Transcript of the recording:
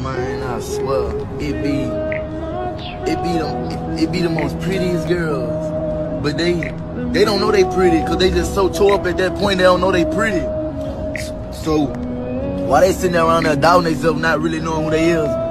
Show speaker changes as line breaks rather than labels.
Man, I swear, it be the most prettiest girls, but they don't know they pretty, cause they just so tore up at that point they don't know they pretty. So while they sitting there around there doubting themselves, not really knowing who they is,